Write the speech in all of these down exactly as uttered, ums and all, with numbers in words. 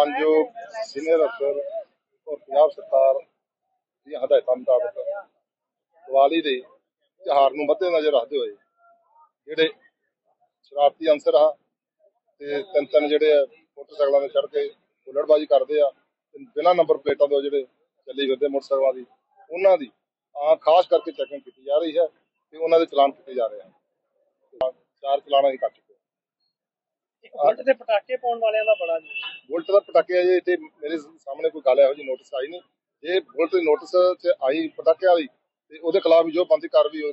मानयोग senior अफसर और पंजाब सरकार दी हदायतां मुताबिक दिवाली के त्योहार नूं मद्देनज़र रखते हुए जिहड़े शरारती अंसर आ ते तीन तीन जिहड़े मोटरसाइकिलों में चढ़ के हुल्लड़बाजी करते आ बिना नंबर प्लेटां तो जिहड़े चली फिरदे मोटरसाइकिलों की उन्हां दी आ खास करके चैकिंग की जा रही है कि उन्हां दे चलान किए जा रहे हैं। चार चलान असीं कर चुके बुलट के पटाके पाउण वालियां दा बड़ा बुलट का पटाके अजे इत्थे मेरे सामने कोई गल इहो जी नोटिस आई नहीं। जे बुलट की नोटिस च आई पटाके वाली ते उहदे खिलाफ जो बनदी कार्रवाई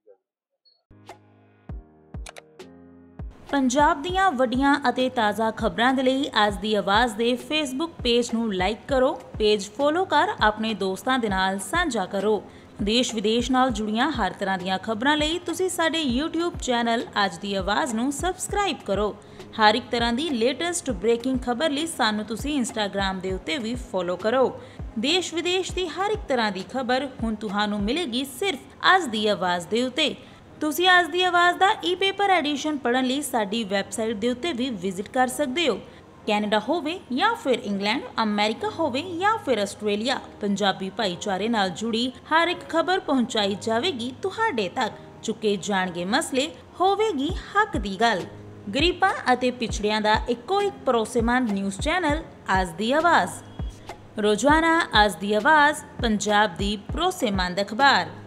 पंजाब दीआं वड्डियां अते ताज़ा खबरां दे लई अज दी आवाज़ दे फेसबुक पेज नूं लाइक करो, पेज फॉलो कर अपने दोस्तां दे नाल सांझा करो। देश विदेश नाल जुड़ियां हर तरह दीआं खबरां लई तुसीं साडे यूट्यूब चैनल अज दी आवाज़ नूं सबसक्राइब करो। हर एक तरह की लेटेस्ट ब्रेकिंग खबर लई सानूं तुसीं इंस्टाग्राम दे उत्ते भी फॉलो करो। देश विदेश की हर एक तरह की खबर हुण तुहानूं मिलेगी सिर्फ अज दी आवाज़ दे उत्ते। तुसीं अज दी आवाज़ दा ई पेपर एडिशन पढ़न लई साडी वैबसाइट दे उत्ते भी विजिट कर सकदे हो। कैनेडा होवे या फिर इंग्लैंड, अमेरिका होवे या फिर आस्ट्रेलिया, पंजाबी भाईचारे नाल जुड़ी हर एक खबर पहुंचाई जाएगी तुहाडे तक। चुके जाणगे मसले, होवेगी हक दी गल। गरीबां अते पिछड़ियां दा इक्को एक भरोसेमंद न्यूज़ चैनल अज दी आवाज़। रोजाना अज दी आवाज़, पंजाब दी भरोसेमंद अखबार।